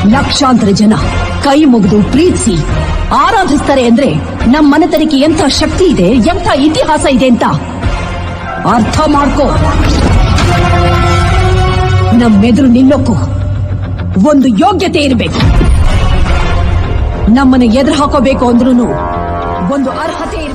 ಲಕ್ಷಾಂತರ ಜನ ಕೈ ಮುಗಿದು ಪ್ರೀತಿಸಿ ಆರಾಧಿಸ್ತಾರೆ ಅಂದ್ರೆ ನಮ್ಮ ಮನೆತನಕ್ಕೆ ಎಂಥ ಶಕ್ತಿ ಇದೆ, ಎಂಥ ಇತಿಹಾಸ ಇದೆ ಅಂತ ಅರ್ಥ ಮಾಡ್ಕೋ. ನಮ್ಮೆದುರು ನಿಲ್ಲೋಕ್ಕೂ ಒಂದು ಯೋಗ್ಯತೆ ಇರಬೇಕು. ನಮ್ಮನ್ನ ಎದುರು ಹಾಕೋಬೇಕು ಅಂದ್ರೂ ಒಂದು ಅರ್ಹತೆ